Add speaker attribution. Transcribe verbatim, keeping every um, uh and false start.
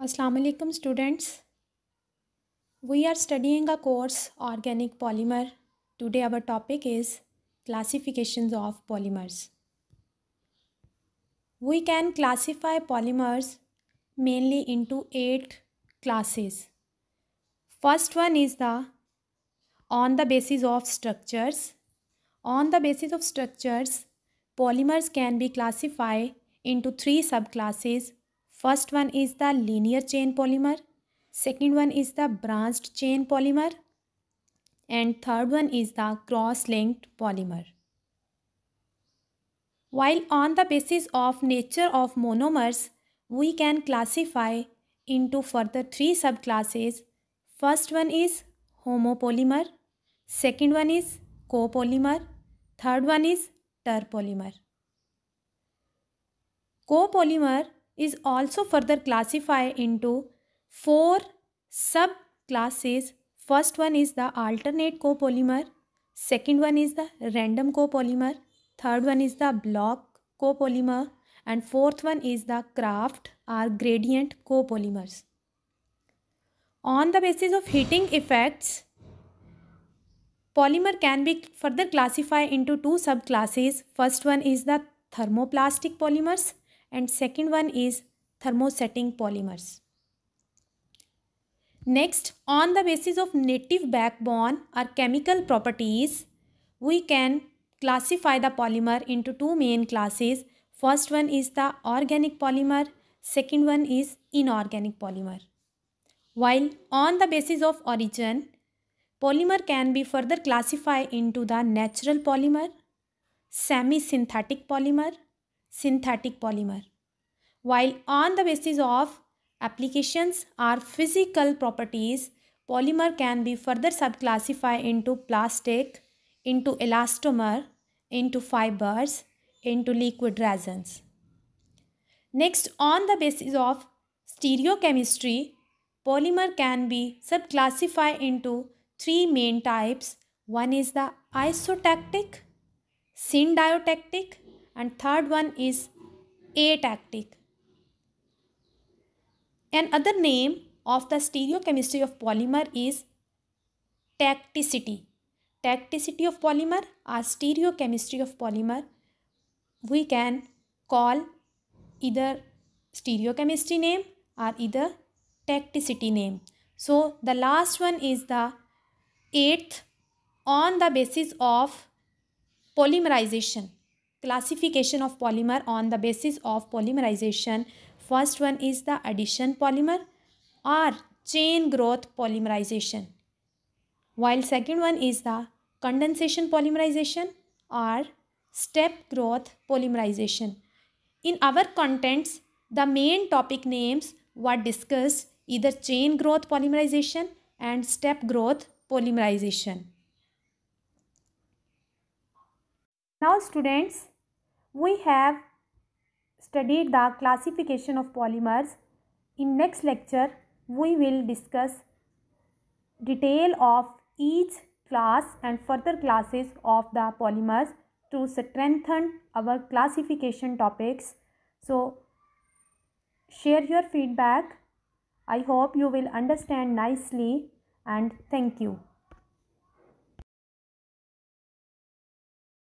Speaker 1: Assalamu alaikum students. We are studying a course Organic Polymer. Today our topic is classifications of polymers. We can classify polymers mainly into eight classes. First one is the on the basis of structures. On the basis of structures, polymers can be classified into three subclasses. First one is the linear chain polymer, second one is the branched chain polymer, and third one is the cross-linked polymer. While on the basis of nature of monomers, we can classify into further three subclasses. First one is homopolymer, second one is copolymer, third one is terpolymer. Copolymer is also further classified into four subclasses. First one is the alternate copolymer, second one is the random copolymer, third one is the block copolymer, and fourth one is the Kraft or gradient copolymers. On the basis of heating effects, polymer can be further classified into two subclasses. First one is the thermoplastic polymers and second one is thermosetting polymers. Next, on the basis of native backbone or chemical properties, we can classify the polymer into two main classes. First one is the organic polymer, second one is inorganic polymer. While on the basis of origin, polymer can be further classified into the natural polymer, semi-synthetic polymer, synthetic polymer. While on the basis of applications or physical properties, polymer can be further subclassified into plastic, into elastomer, into fibers, into liquid resins. Next, on the basis of stereochemistry, polymer can be subclassified into three main types. One is the isotactic, syndiotactic, and third one is atactic. Another name of the stereochemistry of polymer is tacticity. Tacticity of polymer or stereochemistry of polymer, we can call either stereochemistry name or either tacticity name. So the last one is the eighth on the basis of polymerization. Classification of polymer on the basis of polymerization. First one is the addition polymer or chain growth polymerization. While second one is the condensation polymerization or step growth polymerization. In our contents, the main topic names were discussed, either chain growth polymerization and step growth polymerization. Now students, we have studied the classification of polymers. In next lecture, we will discuss detail of each class and further classes of the polymers to strengthen our classification topics. So, share your feedback. I hope you will understand nicely and thank you.